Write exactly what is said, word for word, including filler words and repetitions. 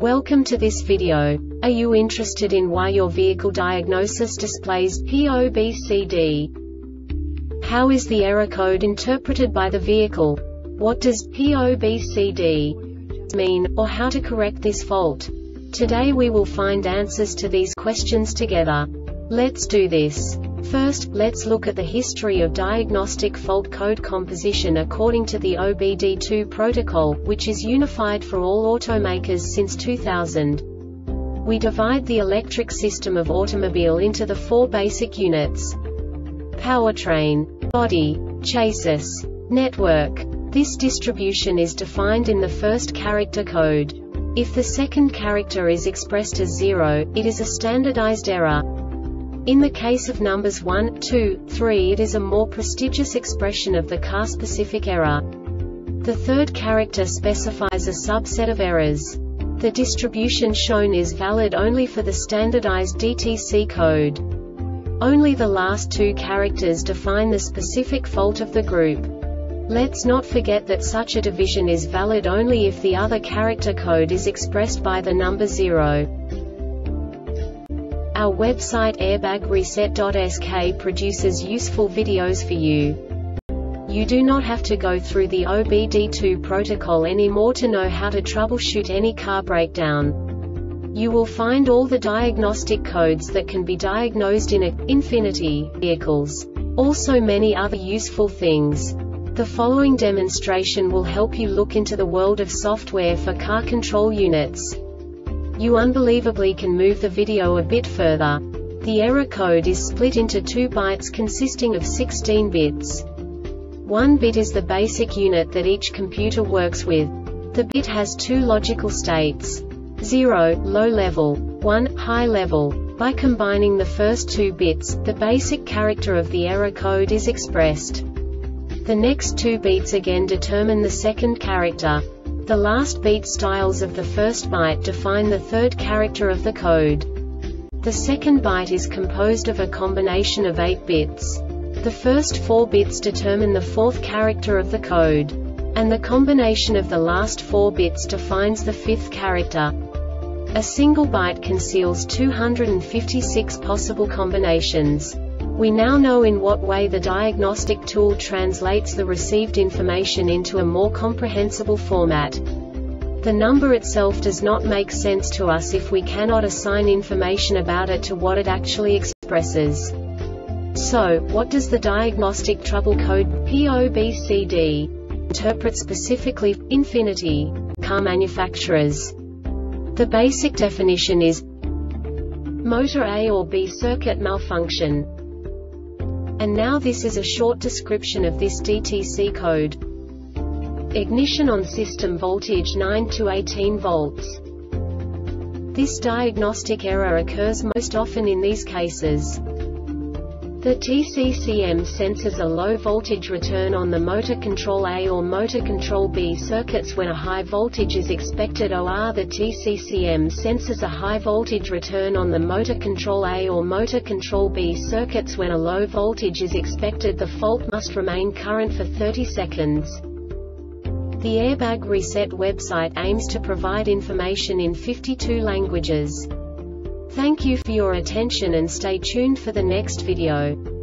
Welcome to this video. Are you interested in why your vehicle diagnosis displays P O B C D? How is the error code interpreted by the vehicle? What does P O B C D mean, or how to correct this fault? Today we will find answers to these questions together. Let's do this. First, let's look at the history of diagnostic fault code composition according to the O B D two protocol, which is unified for all automakers since two thousand. We divide the electric system of automobile into the four basic units: powertrain, body, chassis, network. This distribution is defined in the first character code. If the second character is expressed as zero, it is a standardized error. In the case of numbers one, two, three, it is a more prestigious expression of the car-specific error. The third character specifies a subset of errors. The distribution shown is valid only for the standardized D T C code. Only the last two characters define the specific fault of the group. Let's not forget that such a division is valid only if the other character code is expressed by the number zero. Our website airbag reset dot S K produces useful videos for you. You do not have to go through the O B D two protocol anymore to know how to troubleshoot any car breakdown. You will find all the diagnostic codes that can be diagnosed in a Infiniti vehicles. Also many other useful things. The following demonstration will help you look into the world of software for car control units. You unbelievably can move the video a bit further. The error code is split into two bytes consisting of sixteen bits. One bit is the basic unit that each computer works with. The bit has two logical states: zero, low level, one, high level. By combining the first two bits, the basic character of the error code is expressed. The next two bits again determine the second character. The last beat styles of the first byte define the third character of the code. The second byte is composed of a combination of eight bits. The first four bits determine the fourth character of the code. And the combination of the last four bits defines the fifth character. A single byte conceals two hundred fifty-six possible combinations. We now know in what way the diagnostic tool translates the received information into a more comprehensible format. The number itself does not make sense to us if we cannot assign information about it to what it actually expresses. So, what does the diagnostic trouble code P O B C D interpret specifically for Infiniti car manufacturers? The basic definition is motor A or B circuit malfunction. And now this is a short description of this D T C code. Ignition on system voltage nine to eighteen volts. This diagnostic error occurs most often in these cases. The T C C M senses a low voltage return on the motor control A or motor control B circuits when a high voltage is expected, or the T C C M senses a high voltage return on the motor control A or motor control B circuits when a low voltage is expected. The fault must remain current for thirty seconds. The Airbag Reset website aims to provide information in fifty-two languages. Thank you for your attention and stay tuned for the next video.